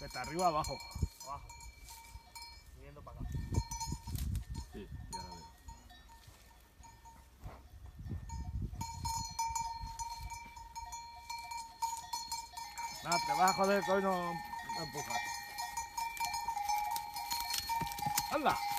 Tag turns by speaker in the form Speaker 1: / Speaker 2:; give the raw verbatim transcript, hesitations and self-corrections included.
Speaker 1: Que está arriba abajo. Abajo. Viniendo para acá.
Speaker 2: Sí, ya la veo.
Speaker 1: Nada, te vas a joder que hoy no, no empujas. ¡Anda!